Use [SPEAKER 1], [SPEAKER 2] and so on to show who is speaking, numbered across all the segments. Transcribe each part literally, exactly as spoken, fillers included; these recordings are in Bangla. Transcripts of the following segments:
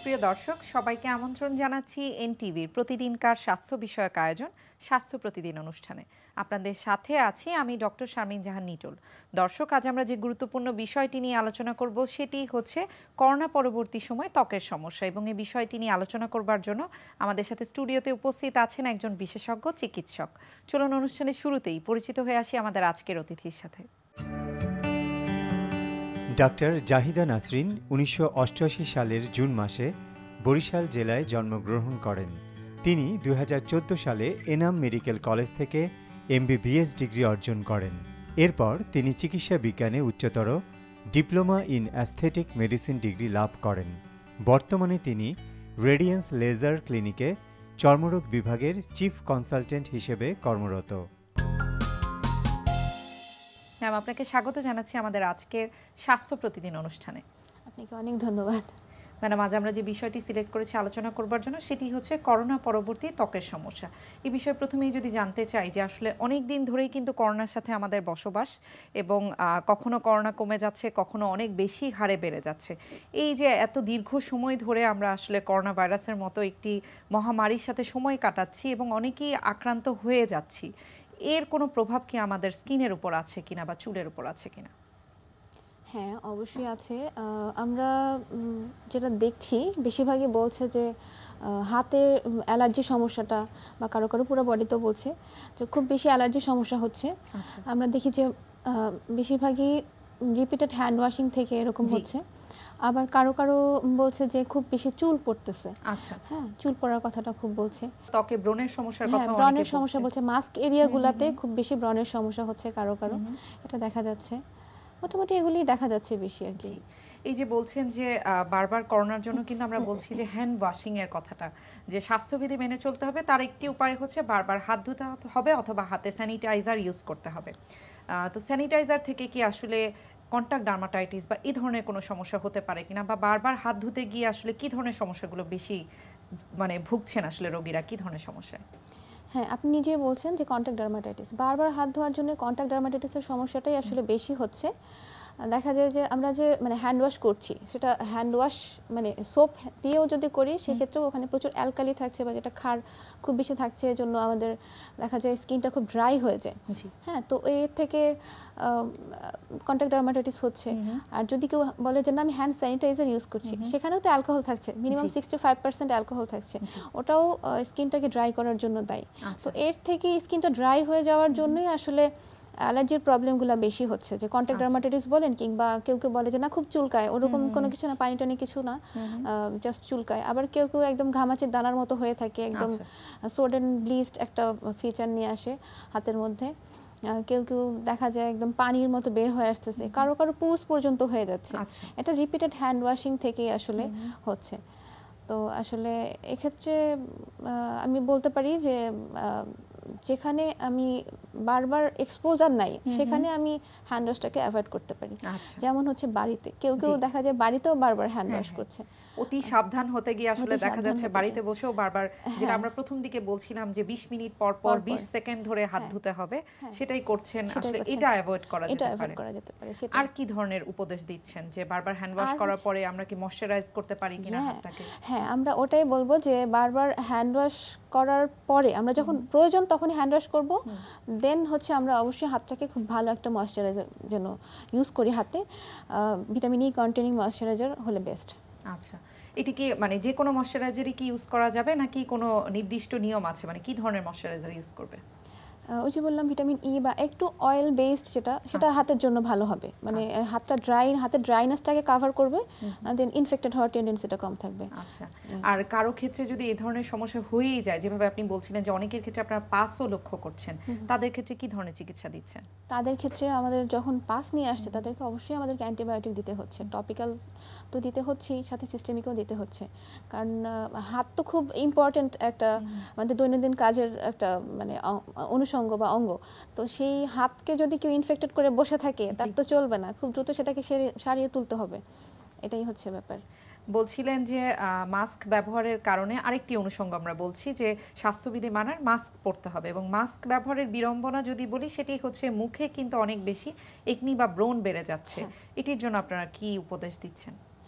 [SPEAKER 1] সুপ্রিয় দর্শক সবাইকে আমন্ত্রণ জানাচ্ছি এনটিভির প্রতিদিনকার স্বাস্থ্য বিষয়ক আয়োজন স্বাস্থ্য প্রতিদিন অনুষ্ঠানে। আপনাদের সাথে আছি আমি ডক্টর শারমিন জাহান নিটোল। দর্শক, আজ আমরা যে গুরুত্বপূর্ণ বিষয়টি নিয়ে আলোচনা করব সেটি হচ্ছে করোনা পরবর্তী সময় ত্বকের সমস্যা, এবং এই বিষয়টি নিয়ে আলোচনা করবার জন্য আমাদের সাথে স্টুডিওতে উপস্থিত আছেন একজন বিশেষজ্ঞ চিকিৎসক। চলুন অনুষ্ঠানের শুরুতেই পরিচিত হয়ে আসি আমাদের আজকের অতিথির সাথে।
[SPEAKER 2] ডাক্তার জাহিদা নাসরিন উনিশশো অষ্টআশি সালের জুন মাসে বরিশাল জেলায় জন্মগ্রহণ করেন। তিনি দুই হাজার চোদ্দ সালে এনাম মেডিকেল কলেজ থেকে এমবিবিএস ডিগ্রি অর্জন করেন। এরপর তিনি চিকিৎসা বিজ্ঞানে উচ্চতর diploma in aesthetic medicine degree লাভ করেন। বর্তমানে তিনি রেডিয়েন্স লেজার ক্লিনিকে চর্মরোগ বিভাগের চিফ কনসালটেন্ট হিসেবে কর্মরত।
[SPEAKER 1] ম্যাম, আপনাকে স্বাগত জানাচ্ছি আমাদের আজকের স্বাস্থ্য প্রতিদিন অনুষ্ঠানে।
[SPEAKER 3] আপনাকে অনেক ধন্যবাদ।
[SPEAKER 1] ম্যাডাম, আজ আমরা যে বিষয়টি সিলেক্ট করেছি আলোচনা করবার জন্য সেটি হচ্ছে করোনা পরবর্তী ত্বকের সমস্যা। এই বিষয়ে প্রথমেই যদি জানতে চাই যে আসলে অনেক দিন ধরেই কিন্তু করোনার সাথে আমাদের বসবাস, এবং কখনো করোনা কমে যাচ্ছে, কখনো অনেক বেশি হারে বেড়ে যাচ্ছে। এই যে এত দীর্ঘ সময় ধরে আমরা আসলে করোনা ভাইরাসের মতো একটি মহামারীর সাথে সময় কাটাচ্ছি এবং অনেকেই আক্রান্ত হয়ে যাচ্ছি, এর কোনো প্রভাব কি আমাদের স্কিনের উপর আছে কিনা বা চুলের উপর আছে কিনা?
[SPEAKER 3] হ্যাঁ, অবশ্যই আছে। আমরা যেটা দেখছি বেশিরভাগই বলছে যে হাতের অ্যালার্জি সমস্যাটা, বা কারো কারো পুরো বডিতেও বলছে যে খুব বেশি অ্যালার্জি সমস্যা হচ্ছে। আমরা দেখি যে বেশিরভাগই রিপিটেড হ্যান্ড ওয়াশিং থেকে এরকম হচ্ছে। আবার কারো কারো বলছে যে খুব বেশি চুল পড়তেছে।
[SPEAKER 1] আচ্ছা,
[SPEAKER 3] হ্যাঁ, চুল পড়ার কথাটা খুব বলছে।
[SPEAKER 1] ত্বকে ব্রণের সমস্যার কথা,
[SPEAKER 3] হ্যাঁ, ব্রণের সমস্যা বলছে। মাস্ক এরিয়াগুলোতে খুব বেশি ব্রণের সমস্যা হচ্ছে কারো কারো, এটা দেখা যাচ্ছে। মোটামুটি এগুলি দেখা যাচ্ছে বেশি আর কি।
[SPEAKER 1] এই যে বলছেন যে বারবার করোনার জন্য কিন্তু আমরা বলছি যে হ্যান্ড ওয়াশিং এর কথাটা, যে স্বাস্থ্যবিধি মেনে চলতে হবে, তার একটি উপায় হচ্ছে বারবার হাত ধুতে হবে অথবা হাতে স্যানিটাইজার ইউজ করতে হবে। তো স্যানিটাইজার থেকে কি আসলে কন্টাক্ট ডার্মাটাইটিস বা এই ধরনের কোনো সমস্যা হতে পারে কিনা, বা বারবার হাত ধুতে গিয়ে আসলে কি ধরনের সমস্যাগুলো বেশি মানে ভুগছেন আসলে রোগীরা, কি ধরনের সমস্যা?
[SPEAKER 3] হ্যাঁ, আপনি নিজে বলছেন যে কন্টাক্ট ডার্মাটাইটিস, বারবার হাত ধোয়ার জন্য কন্টাক্ট ডার্মাটাইটিসের সমস্যাটাই আসলে বেশি হচ্ছে। দেখা যায় যে আমরা যে মানে হ্যান্ড ওয়াশ করছি, সেটা হ্যান্ড ওয়াশ মানে সোপ দিয়েও যদি করি সেক্ষেত্রেও ওখানে প্রচুর অ্যালকালি থাকছে, বা যেটা ক্ষার খুব বেশি থাকছে, এর জন্য আমাদের দেখা যায় স্কিনটা খুব ড্রাই হয়ে যায়। হ্যাঁ, তো এর থেকে কন্টাক্ট ডার্মাটাইটিস হচ্ছে। আর যদি কেউ বলে যে না আমি হ্যান্ড স্যানিটাইজার ইউজ করছি, সেখানেও তো অ্যালকোহল থাকছে, minimum sixty five percent alcohol থাকছে, ওটাও স্কিনটাকে ড্রাই করার জন্য দায়ী। তো এর থেকে স্কিনটা ড্রাই হয়ে যাওয়ার জন্যই আসলে অ্যালার্জির প্রবলেমগুলো বেশি হচ্ছে। যে কন্টাক্ট ডার্মাটাইটিস বলেন, কিংবা কেউ কেউ বলে যে না খুব চুলকায়, ওরকম কোনো কিছু না, পানি টানি কিছু না, জাস্ট চুলকায়। আবার কেউ কেউ একদম ঘামাচির দানার মতো হয়ে থাকে, একদম সোডেন ব্লিচড একটা ফিচার নিয়ে আসে হাতের মধ্যে। কেউ কেউ দেখা যায় একদম পানির মতো বের হয়ে আসতেছে, কারো কারো পুস পর্যন্ত হয়ে যাচ্ছে। এটা রিপিটেড হ্যান্ড ওয়াশিং থেকেই আসলে হচ্ছে। তো আসলে এক্ষেত্রে আমি বলতে পারি যে যেখানে আমি বারবার এক্সপোজার নাই সেখানে আমি হ্যান্ড ওয়াশটাকে অ্যাভয়েড করতে পারি। যেমন হচ্ছে বাড়িতে কেউ কেউ দেখা যায় বাড়িতেও বারবার হ্যান্ড ওয়াশ করছে,
[SPEAKER 1] অতি সাবধান হতে গিয়ে আসলে দেখা যাচ্ছে বাড়িতে বসেও বারবার, যেটা আমরা প্রথম দিকে বলছিলাম যে বিশ মিনিট পর পর বিশ সেকেন্ড ধরে হাত ধুতে হবে, সেটাই করছেন। আসলে এটা অ্যাভয়েড করা যেতে পারে। আর কি ধরনের উপদেশ দিচ্ছেন যে বারবার হ্যান্ড ওয়াশ করার পরে আমরা কি ময়শ্চারাইজ করতে পারি কিনা হাতটাকে?
[SPEAKER 3] হ্যাঁ, আমরা ওটাই বলবো যে বারবার হ্যান্ড ওয়াশ করার পরে আমরা যখন প্রয়োজন তখনই হ্যান্ড ওয়াশ করব, দেন হচ্ছে আমরা অবশ্যই হাতটাকে খুব ভালো একটা ময়শ্চারাইজার যেন ইউজ করি হাতে। ভিটামিন ই কন্টেনিং ময়শ্চারাইজার হলে বেস্ট।
[SPEAKER 1] আচ্ছা, এটি কি মানে যে কোনো ময়শ্চারাইজারই কি ইউজ করা যাবে, নাকি কোনো নির্দিষ্ট নিয়ম আছে, মানে কি ধরনের ময়শ্চারাইজার ইউজ করবে?
[SPEAKER 3] ওই যে বললাম ভিটামিন ই বা একটু অয়েল বেসড, যেটা সেটা হাতের জন্য ভালো হবে, মানে হাতটা ড্রাই, হাতের ড্রাইনেসটাকে কভার করবে, দেন ইনফেক্টেড হওয়ার টেন্ডেন্সিটা কম থাকবে।
[SPEAKER 1] আচ্ছা, আর কারো ক্ষেত্রে যদি এই ধরনের সমস্যা হয়েই যায়, যেভাবে আপনি বলছিলেন যে অনেকের ক্ষেত্রে আপনারা পাসও লক্ষ্য করছেন, তাদের ক্ষেত্রে কি ধরনের চিকিৎসা দিচ্ছেন?
[SPEAKER 3] তাদের ক্ষেত্রে আমাদের যখন পাস নিয়ে আসছে তাদেরকে অবশ্যই আমাদেরকে অ্যান্টিবায়োটিক দিতে হচ্ছে, টপিক্যাল তো দিতে হচ্ছেই, সাথে সিস্টেমিকও দিতে হচ্ছে। কারণ হাত তো খুব ইম্পর্টেন্ট একটা আমাদের দৈনন্দিন কাজের একটা মানে অনুষঙ্গ বা অঙ্গ। তো সেই হাতকে যদি কেউ ইনফেক্টেড করে বসে থাকে তার তো চলবে না, খুব দ্রুত সেটাকে সারিয়ে তুলতে হবে, এটাই হচ্ছে ব্যাপার।
[SPEAKER 1] বলছিলেন যে মাস্ক ব্যবহারের কারণে আরেকটি অনুষঙ্গ আমরা বলছি যে স্বাস্থ্যবিধি মানার মাস্ক পরতে হবে, এবং মাস্ক ব্যবহারের বিড়ম্বনা যদি বলি সেটি হচ্ছে মুখে কিন্তু অনেক বেশি একনি বা ব্রণ বেড়ে যাচ্ছে, এটির জন্য আপনারা কি উপদেশ দিচ্ছেন?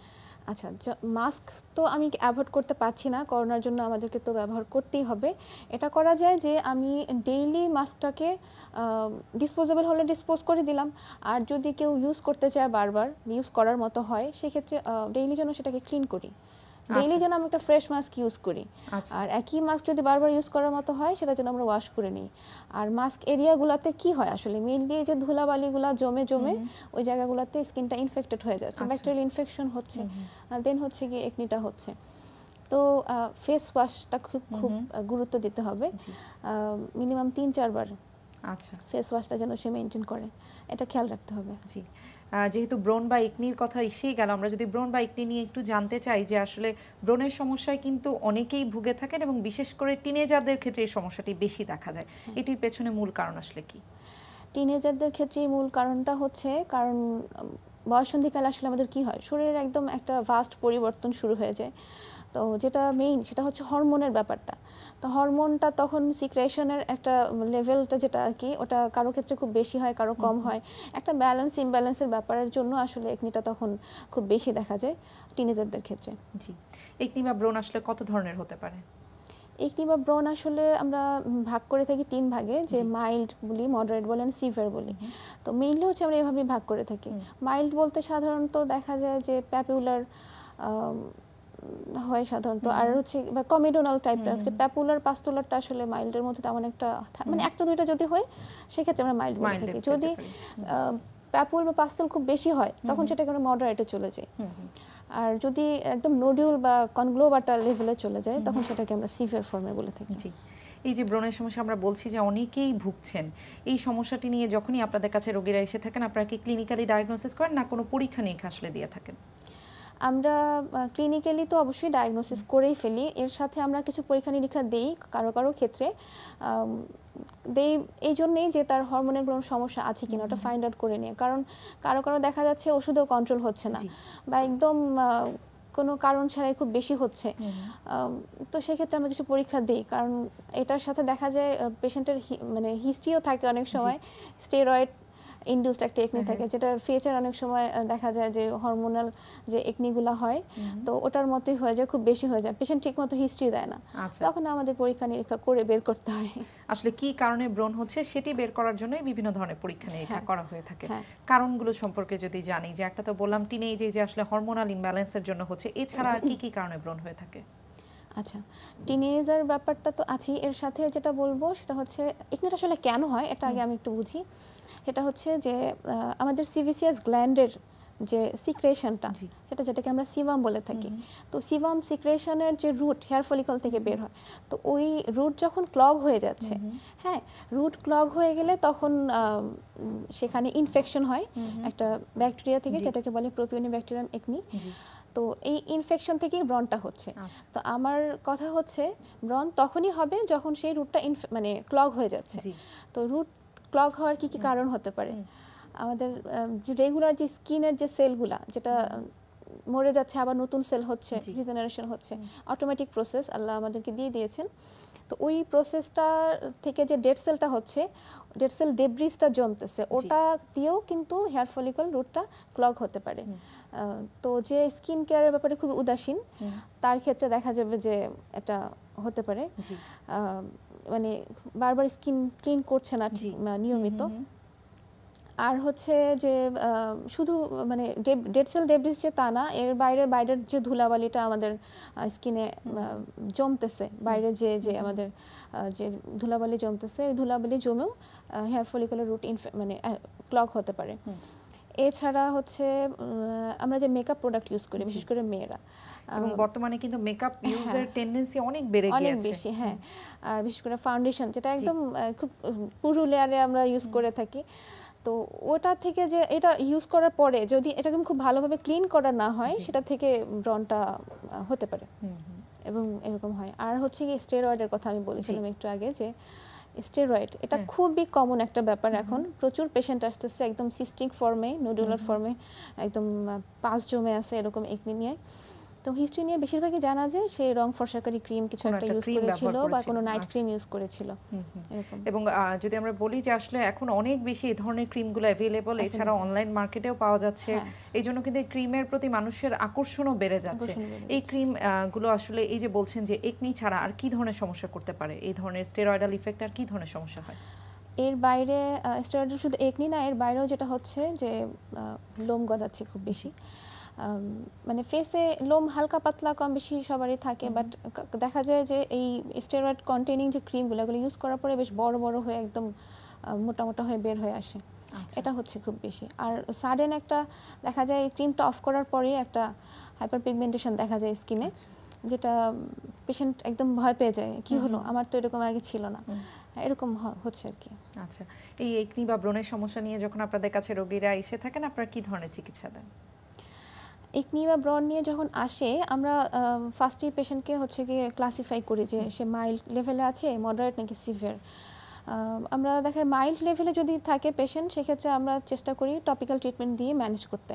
[SPEAKER 3] আচ্ছা, মাস্ক তো আমি অ্যাভয়েড করতে পারছি না, করোনার জন্য আমাদেরকে তো ব্যবহার করতেই হবে। এটা করা যায় যে আমি ডেইলি মাস্কটাকে ডিসপোজেবল হলে ডিসপোজ করে দিলাম, আর যদি কেউ ইউজ করতে চায় বারবার ইউজ করার মতো হয় সেক্ষেত্রে ডেইলি যেন সেটাকে ক্লিন করি, ডেইলি যেন আমরা একটা ফ্রেশ মাস্ক ইউজ করি। আর একই মাস্ক যদি বারবার ইউজ করার মতো হয় সেটা যেন আমরা ওয়াশ করে নিই। আর মাস্ক এরিয়াগুলোতে কি হয় আসলে মেইনলি যে ধুলাবালিগুলো জমে জমে ওই জায়গাগুলোতে স্কিনটা ইনফেক্টেড হয়ে যাচ্ছে, ব্যাকটেরিয়াল ইনফেকশন হচ্ছে, দেন হচ্ছে কি একনিটা হচ্ছে। তো ফেস ওয়াশটা খুব খুব গুরুত্ব দিতে হবে, মিনিমাম তিন চারবার আচ্ছা ফেস ওয়াশটা যেন সে মেনটেন করে, এটা খেয়াল রাখতে হবে।
[SPEAKER 1] জি, যেহেতু ব্রণ বা একনির কথা এসেই গেল, আমরা যদি ব্রণ বা একনি নিয়ে একটু জানতে চাই যে আসলে ব্রণের সমস্যায় কিন্তু অনেকেই ভুগে থাকেন এবং বিশেষ করে টিনেজারদের ক্ষেত্রে এই সমস্যাটি বেশি দেখা যায়, এটির পেছনে মূল কারণ আসলে কি?
[SPEAKER 3] টিনেজারদের ক্ষেত্রে মূল কারণটা হচ্ছে, কারণ বয়সন্ধিকালে আসলে আমাদের কি হয়, শরীরের একদম একটা ভাস্ট পরিবর্তন শুরু হয়ে যায়। তো যেটা মেইন সেটা হচ্ছে হরমোনের ব্যাপারটা। তো হরমোনটা তখন সিক্রেশনের একটা লেভেলটা যেটা আর কি ওটা কারো ক্ষেত্রে খুব বেশি হয়, কারো কম হয়, একটা ব্যালেন্স ইমব্যালেন্সের ব্যাপারের জন্য আসলে একনিটা তখন খুব বেশি দেখা যায় টিনেজারদের ক্ষেত্রে।
[SPEAKER 1] জি, একনি বা ব্রণ আসলে কত ধরনের হতে পারে?
[SPEAKER 3] একনি বা ব্রণ আসলে আমরা ভাগ করে থাকি তিন ভাগে, যে মাইল্ড বলি, মডারেট বলি, সিভিয়ার বলি। তো মেইনলি হচ্ছে আমরা এভাবে ভাগ করে থাকি। মাইল্ড বলতে সাধারণত দেখা যায় যে প্যাপুলার হয় সাধারণত, আর হচ্ছে বা কমিডোনাল টাইপটা হচ্ছে, প্যাপুলার পাস্তুলারটা আসলে মাইল্ডের মধ্যে তেমন একটা মানে একটা দুইটা যদি হয় সেক্ষেত্রে আমরা মাইল্ড বলে থাকি। যদি প্যাপুল বা পাস্তুল খুব বেশি হয় তখন সেটাকে আমরা মডারেটে চলে যাই, আর যদি একদম নোডিউল বা কনগ্লোবাটা লেভেলে চলে যায় তখন সেটাকে আমরা সিভিয়ার ফর্মে বলে থাকি।
[SPEAKER 1] এই যে ব্রণের সমস্যা আমরা বলছি যে অনেকেই ভুগছেন, এই সমস্যাটি নিয়ে যখনই আপনাদের কাছে রোগীরা এসে থাকেন আপনারা কি ক্লিনিক্যালি ডায়াগনোসিস করেন না কোনো পরীক্ষা নিরীক্ষা আসলে দিয়ে থাকেন?
[SPEAKER 3] আমরা ক্লিনিক্যালি তো অবশ্যই ডায়াগনোসিস করেই ফেলি, এর সাথে আমরা কিছু পরীক্ষা নিরীক্ষা দিই কারো কারো ক্ষেত্রে, দেই এই জন্যেই যে তার হরমোনের কোনো সমস্যা আছে কিনা ওটা ফাইন্ড আউট করে নিয়ে। কারণ কারো কারো দেখা যাচ্ছে ওষুধেও কন্ট্রোল হচ্ছে না বা একদম কোনো কারণ ছাড়াই খুব বেশি হচ্ছে, তো সেক্ষেত্রে আমরা কিছু পরীক্ষা দিই। কারণ এটার সাথে দেখা যায় পেশেন্টের মানে হিস্ট্রিও থাকে অনেক সময়, স্টেরয়েড ইনডিউসড একটা একনি থাকে যেটার ফিচার অনেক সময় দেখা যায় যে হরমোনাল যে একনিগুলো হয় তো ওটার মতোই হয়ে যায়, খুব বেশি হয়ে যায়, পেশেন্ট ঠিকমতো হিস্ট্রি দেয় না, তখন আমাদের পরীক্ষা নিরীক্ষা করে বের করতে হয়
[SPEAKER 1] আসলে কি কারণে ব্রণ হচ্ছে সেটি বের করার জন্য বিভিন্ন ধরনের পরীক্ষা নিরীক্ষা করা হয়ে থাকে। কারণগুলো সম্পর্কে যদি জানি, যে একটা তো বললাম টিনেজে যে আসলে হরমোনাল ইমব্যালেন্সের জন্য হচ্ছে, এছাড়া আর কি কি কারণে ব্রণ হয়ে থাকে?
[SPEAKER 3] আচ্ছা, টিনেজার ব্যাপারটা তো আছেই, এর সাথে যেটা বলবো সেটা হচ্ছে একনিটা আসলে কেন হয় এটা আগে আমি একটু বুঝি। সেটা হচ্ছে যে আমাদের সিভিসিয়াস গ্ল্যান্ডের যে সিক্রেশনটা সেটা যেটাকে আমরা সিভাম বলে থাকি, তো সিভাম সিক্রেশনের যে রুট হেয়ার ফলিকল থেকে বের হয়, তো ওই রুট যখন ক্লগ হয়ে যাচ্ছে, হ্যাঁ রুট ক্লগ হয়ে গেলে তখন সেখানে ইনফেকশন হয় একটা ব্যাকটেরিয়া থেকে যেটাকে বলে প্রোপিওনি ব্যাকটেরিয়াম একনি। তো এই ইনফেকশন থেকেই ব্রণটা হচ্ছে। তো আমার কথা হচ্ছে ব্রণ তখনই হবে যখন সেই রুটটা মানে ক্লগ হয়ে যাচ্ছে। তো রুট ক্লগ হওয়ার কি কি কারণ হতে পারে? আমাদের যে রেগুলার যে স্কিনের যে সেলগুলা যেটা মরে যাচ্ছে আবার নতুন সেল হচ্ছে, রিজেনারেশন হচ্ছে, অটোমেটিক প্রসেস আল্লাহ আমাদেরকে দিয়ে দিয়েছেন। তো ওই প্রসেসটা থেকে যে ডেড সেলটা হচ্ছে, ডেড সেল ডেব্রিসটা জমতেছে, ওটা দিয়েও কিন্তু হেয়ার ফলিকল রুটটা ক্লগ হতে পারে। তো যে স্কিন কেয়ারের ব্যাপারে খুব উদাসীন তার ক্ষেত্রে দেখা যাবে যে এটা হতে পারে, মানে বারবার স্কিন ক্লিন করছে না ঠিক নিয়মিত। আর হচ্ছে যে শুধু মানে ডেড সেল ডেব্রিস যে তা না, এর বাইরে বাইরের যে ধুলাবালিটা আমাদের স্কিনে জমতেছে, বাইরে যে যে আমাদের যে ধুলাবালি জমতেছে, ওই ধুলাবালি জমেও হেয়ার ফলিকুলার রুট মানে ক্লগ হতে পারে। এছাড়া হচ্ছে আমরা যে মেকআপ প্রোডাক্ট ইউজ করি বিশেষ করে মেয়েরা,
[SPEAKER 1] এবং বর্তমানে কিন্তু মেকআপ ইউজের টেন্ডেন্সি অনেক বেড়ে গিয়েছে,
[SPEAKER 3] অনেক বেশি, হ্যাঁ। আর বিশেষ করে ফাউন্ডেশন যেটা একদম খুব পুরু লেয়ারে আমরা ইউজ করে থাকি, তো ওটা থেকে যে এটা ইউজ করার পরে যদি এটা খুব ভালোভাবে ক্লিন করা না হয় সেটা থেকে ব্রণটা হতে পারে এবং এরকম হয়। আর হচ্ছে কি স্টেরয়েডের কথা আমি বলেছিলাম একটু আগে, যে স্টেরয়েড এটা খুবই কমন একটা ব্যাপার, এখন প্রচুর পেশেন্ট আসতেছে একদম সিস্টিক ফর্মে, নোডুলার ফর্মে, একদম পাস জমে আছে এরকম একনি নিয়ে। তো হিস্ট্রি নিয়ে বেশিরভাগই জানা যায় সে রং ফর্সাকারী ক্রিম কিছু একটা ইউজ করেছিল বা কোনো নাইট ক্রিম ইউজ করেছিল এরকম।
[SPEAKER 1] এবং যদি আমরা বলি যে আসলে এখন অনেক বেশি এই ধরনের ক্রিমগুলো অ্যাভেলেবল, এছাড়া অনলাইন মার্কেটেও পাওয়া যাচ্ছে, এই জন্য কিন্তু এই ক্রিমের প্রতি মানুষের আকর্ষণও বেড়ে যাচ্ছে। এই ক্রিম গুলো আসলে এই যে বলছেন যে একনি ছাড়া আর কি ধরনের সমস্যা করতে পারে, এই ধরনের স্টেরয়েডাল ইফেক্ট আর কি ধরনের সমস্যা হয়?
[SPEAKER 3] এর বাইরে স্টেরয়েডাল শুধু একনি না, এর বাইরেও যেটা হচ্ছে যে লোম গজাচ্ছে খুব বেশি, মানে ফেসে লোম হালকা পাতলা কম বেশি সবারই থাকে, বাট দেখা যায় যে এই স্টেরয়েড কন্টেনিং যে ক্রিমগুলো এগুলো ইউজ করার পরে বেশ বড় বড় হয়ে একদম মোটা মোটা হয়ে বের হয়ে আসে, এটা হচ্ছে খুব বেশি। আর সাডেন একটা দেখা যায় এই ক্রিমটা অফ করার পরেই একটা হাইপার পিগমেন্টেশন দেখা যায় স্কিনে, যেটা পেশেন্ট একদম ভয় পেয়ে যায়, কি হলো আমার তো এরকম আগে ছিল না, এরকম হচ্ছে আর কি।
[SPEAKER 1] আচ্ছা, এই একনি বা ব্রণের সমস্যা নিয়ে যখন আপনাদের কাছে রোগীরা এসে থাকেন আপনারা কি ধরনের চিকিৎসা দেন?
[SPEAKER 3] একনি বা ব্রণ নিয়ে যখন আসে আমরা ফার্স্টেই পেশেন্টকে হচ্ছে গিয়ে ক্লাসিফাই করি যে সে মাইল্ড লেভেলে আছে, মডারেট নাকি সিভিয়ার। আমরা দেখা মাইল্ড লেভেলে যদি থাকে পেশেন্ট সেক্ষেত্রে আমরা চেষ্টা করি টপিক্যাল ট্রিটমেন্ট দিয়ে ম্যানেজ করতে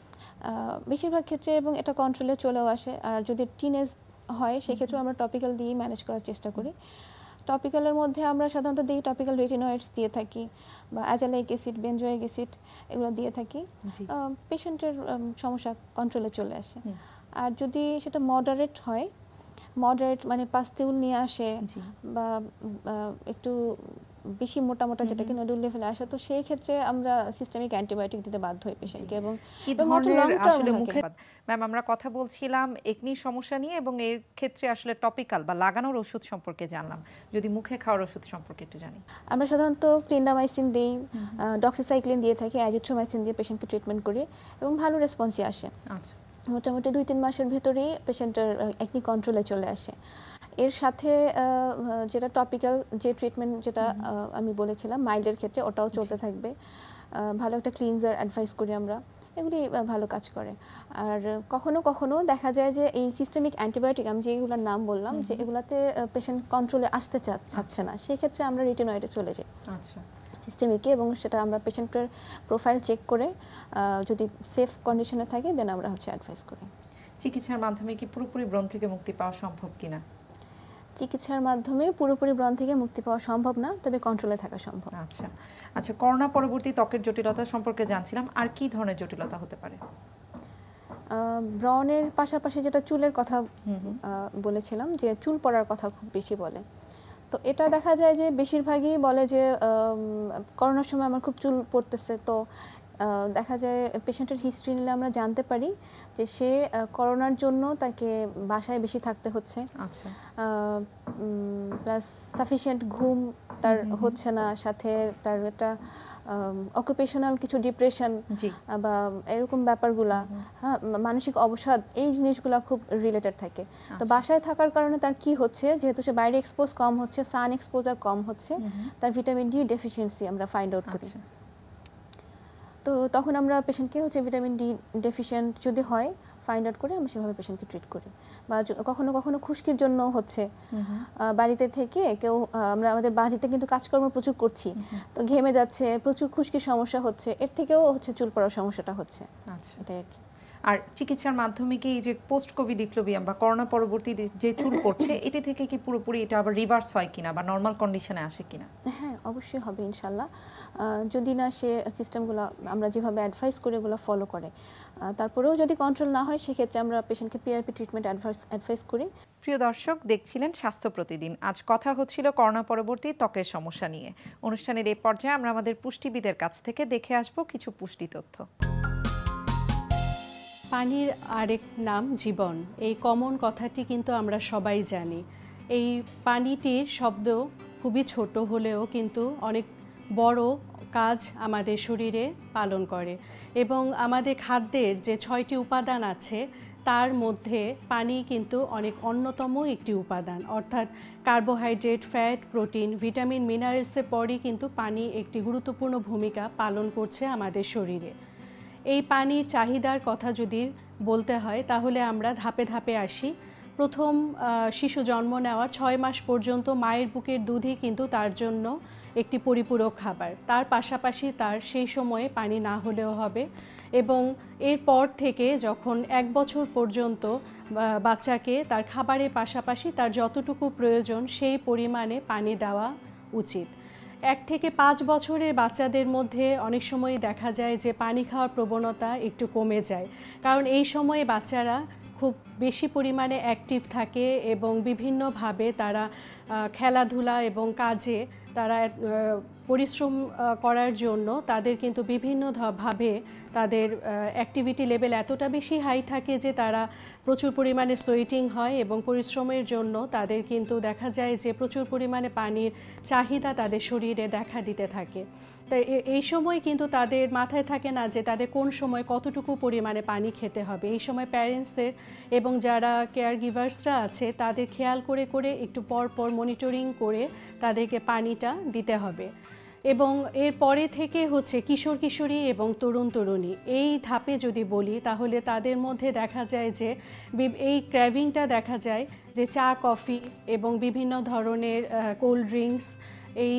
[SPEAKER 3] বেশিরভাগ ক্ষেত্রে, এবং এটা কন্ট্রোলে চলেও আসে। আর যদি টিনেজ হয় সেক্ষেত্রে আমরা টপিক্যাল দিয়ে ম্যানেজ করার চেষ্টা করি। টপিক্যালের মধ্যে আমরা সাধারণত দিই টপিক্যাল রেটিনয়েডস দিয়ে থাকি বা অ্যাজালাইক অ্যাসিড, বেনজোয়িক অ্যাসিড এগুলো দিয়ে থাকি, পেশেন্টের সমস্যা কন্ট্রোলে চলে আসে। আর যদি সেটা মডারেট হয়, মডারেট মানে পাস্তিউল নিয়ে আসে বা একটু বেশি মোটা মোটা যেটাকে নোডুল লেভেলে আসে, তো সেই ক্ষেত্রে আমরা সিস্টেমিক অ্যান্টিবায়োটিক দিতে বাধ্য হই পেশেন্টকে। এবং
[SPEAKER 1] আসলে মুখে ম্যাম আমরা কথা বলছিলাম একনির সমস্যা নিয়ে, এবং এর ক্ষেত্রে আসলে টপিক্যাল বা লাগানোর ওষুধ সম্পর্কে জানলাম, যদি মুখে খাওয়ার ওষুধ সম্পর্কে একটু জানি।
[SPEAKER 3] আমরা সাধারণত ক্লিন্ডামাইসিন দিই, ডক্সিসাইক্লিন দিয়ে থাকি, অ্যাজিথ্রোমাইসিন দিয়ে পেশেন্টকে ট্রিটমেন্ট করি এবং ভালো রেসপন্সই আসে। আচ্ছা, মোটামুটি দুই তিন মাসের ভেতরেই পেশেন্টের একনি কন্ট্রোলে চলে আসে। এর সাথে যেটা টপিক্যাল যে ট্রিটমেন্ট যেটা আমি বলেছিলাম মাইল্ডের ক্ষেত্রে ওটাও চলতে থাকবে। ভালো একটা ক্লিনজার অ্যাডভাইস করি আমরা, এগুলি ভালো কাজ করে। আর কখনো কখনো দেখা যায় যে এই সিস্টেমিক অ্যান্টিবায়োটিক আমি যেগুলোর নাম বললাম যে এগুলাতে পেশেন্ট কন্ট্রোলে আসতে চাচ্ছে না, সেক্ষেত্রে আমরা রেটিনয়েডে চলে যাই আচ্ছা সিস্টেমিকে, এবং সেটা আমরা পেশেন্টের প্রোফাইল চেক করে যদি সেফ কন্ডিশনে থাকে দেন আমরা হচ্ছে অ্যাডভাইস করি।
[SPEAKER 1] চিকিৎসার মাধ্যমে কি পুরোপুরি ব্রণ থেকে মুক্তি পাওয়া সম্ভব কিনা?
[SPEAKER 3] চিকিৎসার মাধ্যমে পুরোপুরি ব্রণ থেকে মুক্তি পাওয়া সম্ভব না, তবে কন্ট্রোলে থাকা সম্ভব।
[SPEAKER 1] আচ্ছা আচ্ছা, করোনা পরবর্তী ত্বকের জটিলতা সম্পর্কে জানছিলাম, আর কি ধরনের জটিলতা হতে পারে?
[SPEAKER 3] ব্রণের পাশাপাশি যেটা চুলের কথা বলেছিলাম যে চুল পড়ার কথা খুব বেশি বলে, তো এটা দেখা যায় যে বেশিরভাগই বলে যে করোনার সময় আমার খুব চুল পড়তেছে। তো দেখা যায় পেশেন্টের হিস্ট্রি নিলে আমরা জানতে পারি যে সে করোনার জন্য তাকে বাসায় বেশি থাকতে হচ্ছে, আচ্ছা প্লাস সাফিসিয়েন্ট ঘুম তার হচ্ছে না, সাথে তার একটা অকুপেশনাল কিছু ডিপ্রেশন বা এরকম ব্যাপারগুলা, হ্যাঁ মানসিক অবসাদ, এই জিনিসগুলো খুব রিলেটেড থাকে। তো বাসায় থাকার কারণে তার কি হচ্ছে, যেহেতু সে বাইরে এক্সপোজ কম হচ্ছে, সান এক্সপোজার কম হচ্ছে, তার ভিটামিন ডি ডেফিসিয়েন্সি আমরা ফাইন্ড আউট করি। তো তখন আমরা পেশেন্টকে হচ্ছে ভিটামিন ডি ডেফিশিয়েন্ট যদি হয় ফাইন্ড আউট করে আমরা সেভাবে পেশেন্টকে ট্রিট করি। বা কখনো কখনো খুশকির জন্য হচ্ছে, বাড়িতে থেকে কেউ আমরা আমাদের বাড়িতে কিন্তু কাজকর্ম প্রচুর করছি, তো ঘেমে যাচ্ছে, প্রচুর খুশকির সমস্যা হচ্ছে, এর থেকেও হচ্ছে চুল পড়ার সমস্যাটা হচ্ছে। আচ্ছা, এটাই আর কি।
[SPEAKER 1] আর চিকিৎসার মাধ্যমে কি এই যে পোস্ট কোভিড ইফ্লোবিয়াম বা করোনা পরবর্তী যে চুল পড়ছে এটি থেকে কি পুরোপুরি এটা আবার রিভার্স হয় কিনা বা নরমাল কন্ডিশনে আসে কিনা?
[SPEAKER 3] হ্যাঁ, অবশ্যই হবে ইনশাল্লাহ, যদি না সে সিস্টেমগুলো আমরা যেভাবে অ্যাডভাইস করে এগুলো ফলো করে। তারপরেও যদি কন্ট্রোল না হয় সেক্ষেত্রে আমরা পেশেন্টকে পিআরপি ট্রিটমেন্ট অ্যাডভাইস অ্যাডভাইস করি।
[SPEAKER 1] প্রিয় দর্শক, দেখছিলেন স্বাস্থ্য প্রতিদিন। আজ কথা হচ্ছিল করোনা পরবর্তী ত্বকের সমস্যা নিয়ে। অনুষ্ঠানের এই পর্যায়ে আমরা আমাদের পুষ্টিবিদের কাছ থেকে দেখে আসব কিছু পুষ্টি তথ্য।
[SPEAKER 4] পানির আরেক নাম জীবন, এই কমন কথাটি কিন্তু আমরা সবাই জানি। এই পানিটির শব্দ খুবই ছোট হলেও কিন্তু অনেক বড় কাজ আমাদের শরীরে পালন করে, এবং আমাদের খাদ্যের যে ছয়টি উপাদান আছে তার মধ্যে পানি কিন্তু অনেক অন্যতম একটি উপাদান, অর্থাৎ কার্বোহাইড্রেট, ফ্যাট, প্রোটিন, ভিটামিন, মিনারেলসের পরই কিন্তু পানি একটি গুরুত্বপূর্ণ ভূমিকা পালন করছে আমাদের শরীরে। এই পানির চাহিদার কথা যদি বলতে হয় তাহলে আমরা ধাপে ধাপে আসি। প্রথম শিশু জন্ম নেওয়ার ছয় মাস পর্যন্ত মায়ের বুকের দুধই কিন্তু তার জন্য একটি পরিপূরক খাবার। তার পাশাপাশি তার সেই সময়ে পানি না হলেও হবে এবং এরপর থেকে যখন এক বছর পর্যন্ত বাচ্চাকে তার খাবারের পাশাপাশি তার যতটুকু প্রয়োজন সেই পরিমাণে পানি দেওয়া উচিত। এক থেকে পাঁচ বছরের বাচ্চাদের মধ্যে অনেক সময় দেখা যায় যে পানি খাওয়ার প্রবণতা একটু কমে যায়, কারণ এই সময়ে বাচ্চারা খুব বেশি পরিমাণে অ্যাক্টিভ থাকে এবং বিভিন্নভাবে তারা খেলাধুলা এবং কাজে তারা পরিশ্রম করার জন্য তাদের কিন্তু বিভিন্নভাবে তাদের অ্যাক্টিভিটি লেভেল এতটা বেশি হাই থাকে যে তারা প্রচুর পরিমাণে সোয়েটিং হয় এবং পরিশ্রমের জন্য তাদের কিন্তু দেখা যায় যে প্রচুর পরিমাণে পানির চাহিদা তাদের শরীরে দেখা দিতে থাকে। তাই এই সময় কিন্তু তাদের মাথায় থাকে না যে তাদের কোন সময় কতটুকু পরিমাণে পানি খেতে হবে। এই সময় প্যারেন্টসদের এবং যারা কেয়ার গিভার্সরা আছে তাদের খেয়াল করে করে একটু পর পর মনিটরিং করে তাদেরকে পানিটা দিতে হবে। এবং এর পরে থেকে হচ্ছে কিশোর কিশোরী এবং তরুণ তরুণী এই ধাপে যদি বলি তাহলে তাদের মধ্যে দেখা যায় যে এই ক্র্যাভিংটা দেখা যায় যে চা কফি এবং বিভিন্ন ধরনের কোল্ড ড্রিঙ্কস এই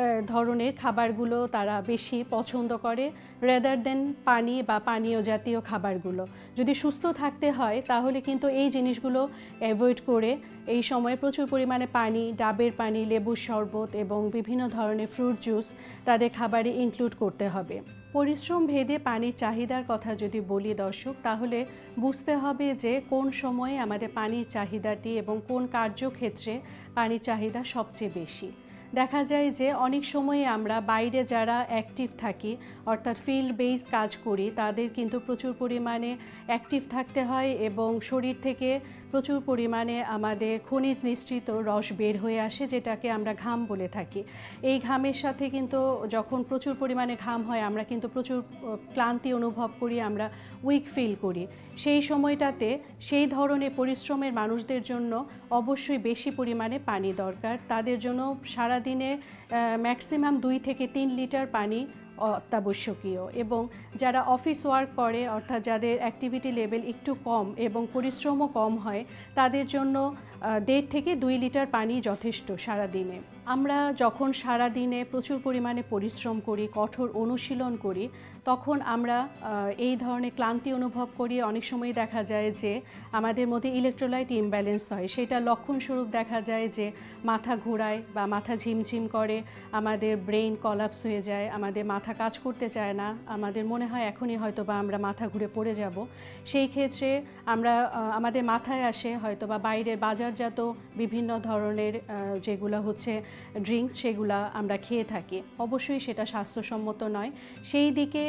[SPEAKER 4] ধরনের খাবারগুলো তারা বেশি পছন্দ করে রেদার দেন পানি বা পানীয় জাতীয় খাবারগুলো। যদি সুস্থ থাকতে হয় তাহলে কিন্তু এই জিনিসগুলো অ্যাভয়েড করে এই সময়ে প্রচুর পরিমাণে পানি, ডাবের পানি, লেবুর শরবত এবং বিভিন্ন ধরনের ফ্রুট জুস তাদের খাবারে ইনক্লুড করতে হবে। পরিশ্রম ভেদে পানির চাহিদার কথা যদি বলি দর্শক, তাহলে বুঝতে হবে যে কোন সময়ে আমাদের পানির চাহিদাটি এবং কোন কার্যক্ষেত্রে পানির চাহিদা সবচেয়ে বেশি। দেখা যায় যে অনেক সময় আমরা বাইরে যারা অ্যাক্টিভ থাকি অর্থাৎ ফিল্ড বেস কাজ করি তাদের কিন্তু প্রচুর পরিমাণে অ্যাক্টিভ থাকতে হয় এবং শরীর থেকে প্রচুর পরিমাণে আমাদের খনিজ নিঃসৃত রস বের হয়ে আসে, যেটাকে আমরা ঘাম বলে থাকি। এই ঘামের সাথে কিন্তু যখন প্রচুর পরিমাণে ঘাম হয় আমরা কিন্তু প্রচুর ক্লান্তি অনুভব করি, আমরা উইক ফিল করি। সেই সময়টাতে সেই ধরনের পরিশ্রমের মানুষদের জন্য অবশ্যই বেশি পরিমাণে পানি দরকার। তাদের জন্য সারাদিনে ম্যাক্সিমাম দুই থেকে তিন লিটার পানি অত্যাবশ্যকীয়। এবং যারা অফিস ওয়ার্ক করে অর্থাৎ যাদের অ্যাক্টিভিটি লেভেল একটু কম এবং পরিশ্রমও কম হয় তাদের জন্য দেড় থেকে দুই লিটার পানি যথেষ্ট সারাদিনে। আমরা যখন সারাদিনে প্রচুর পরিমাণে পরিশ্রম করি, কঠোর অনুশীলন করি, তখন আমরা এই ধরনের ক্লান্তি অনুভব করি। অনেক সময় দেখা যায় যে আমাদের মধ্যে ইলেকট্রোলাইট ইমব্যালেন্স হয়, সেটা লক্ষণস্বরূপ দেখা যায় যে মাথা ঘোরায় বা মাথা ঝিমঝিম করে, আমাদের ব্রেইন কলাপস হয়ে যায়, আমাদের মাথা কাজ করতে চায় না, আমাদের মনে হয় এখনই হয়তো বা আমরা মাথা ঘুরে পড়ে যাব। সেই ক্ষেত্রে আমরা আমাদের মাথায় আসে হয়তো বা বাইরের বাজারজাত বিভিন্ন ধরনের যেগুলো হচ্ছে ড্রিঙ্কস সেগুলা আমরা খেয়ে থাকি। অবশ্যই সেটা স্বাস্থ্যসম্মত নয়। সেই দিকে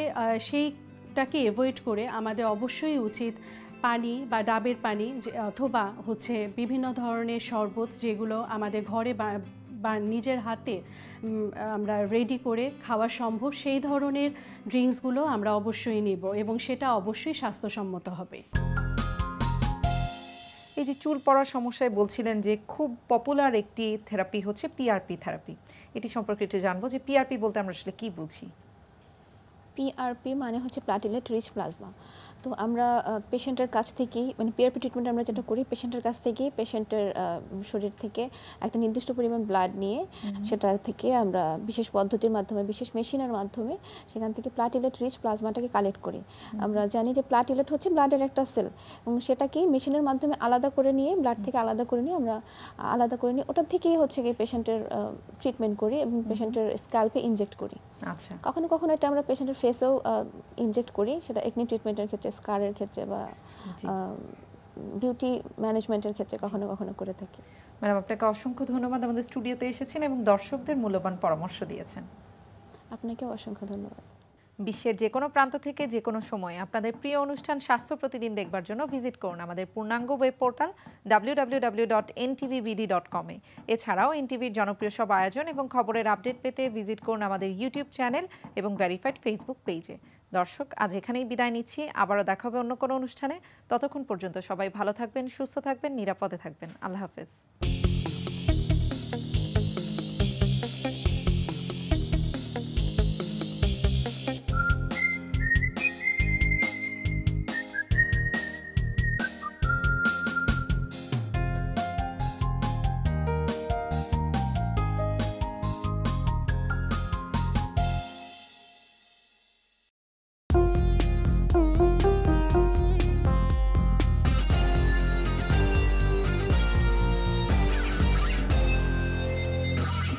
[SPEAKER 4] সেইটাকে অ্যাভয়েড করে আমাদের অবশ্যই উচিত পানি বা ডাবের পানি অথবা হচ্ছে বিভিন্ন ধরনের শরবত যেগুলো আমাদের ঘরে বা নিজের হাতে আমরা রেডি করে খাওয়া সম্ভব, সেই ধরনের ড্রিঙ্কসগুলো আমরা অবশ্যই নিব এবং সেটা অবশ্যই স্বাস্থ্যসম্মত হবে।
[SPEAKER 1] এই যে চুল পড়ার সমস্যায় বলছিলেন যে খুব পপুলার একটি থেরাপি হচ্ছে পিআরপি থেরাপি, এটি সম্পর্কে একটু জানবো যে পিআরপি বলতে আমরা আসলে কি বুঝি?
[SPEAKER 3] পিআরপি মানে হচ্ছে প্লাটিলেট রিচ প্লাজমা। তো আমরা পেশেন্টের কাছ থেকেই মানে পিআরপি ট্রিটমেন্ট আমরা যেটা করি পেশেন্টের কাছ থেকেই পেশেন্টের শরীর থেকে একটা নির্দিষ্ট পরিমাণ ব্লাড নিয়ে সেটা থেকে আমরা বিশেষ পদ্ধতির মাধ্যমে বিশেষ মেশিনের মাধ্যমে সেখান থেকে প্লাটিলেট রিচ প্লাজমাটাকে কালেক্ট করি। আমরা জানি যে প্লাটিলেট হচ্ছে ব্লাডের একটা সেল এবং সেটাকে মেশিনের মাধ্যমে আলাদা করে নিয়ে ব্লাড থেকে আলাদা করে নিয়ে আমরা আলাদা করে নিয়ে ওটা থেকেই হচ্ছে গিয়ে পেশেন্টের ট্রিটমেন্ট করি এবং পেশেন্টের স্ক্যাল্পে ইনজেক্ট করি। আচ্ছা, কখনো কখনো এটা আমরা পেশেন্টের ফেসেও ইনজেক্ট করি, সেটা একনি ট্রিটমেন্টের ক্ষেত্রে, স্কারের ক্ষেত্রে বা বিউটি ম্যানেজমেন্টের ক্ষেত্রে কখনো কখনো করে থাকি।
[SPEAKER 1] ম্যাডাম আপনাকে অসংখ্য ধন্যবাদ আমাদের স্টুডিওতে এসেছেন এবং দর্শকদের মূল্যবান পরামর্শ দিয়েছেন।
[SPEAKER 3] আপনাকেও অসংখ্য ধন্যবাদ।
[SPEAKER 1] বিশ্বের যে কোনো প্রান্ত থেকে যে কোনো সময় আপনাদের প্রিয় অনুষ্ঠান স্বাস্থ্য প্রতিদিন দেখবার জন্য ভিজিট করুন আমাদের পূর্ণাঙ্গ web portal W W W dot N TV BD dot com এ। এছাড়াও এনটিভির জনপ্রিয় সব আয়োজন এবং খবরের আপডেট পেতে ভিজিট করুন আমাদের ইউটিউব চ্যানেল এবং ভেরিফাইড ফেসবুক পেজে। দর্শক, আজ এখানেই বিদায় নিচ্ছি, আবারও দেখা হবে অন্য কোনো অনুষ্ঠানে। ততক্ষণ পর্যন্ত সবাই ভালো থাকবেন, সুস্থ থাকবেন, নিরাপদে থাকবেন। আল্লাহ হাফেজ।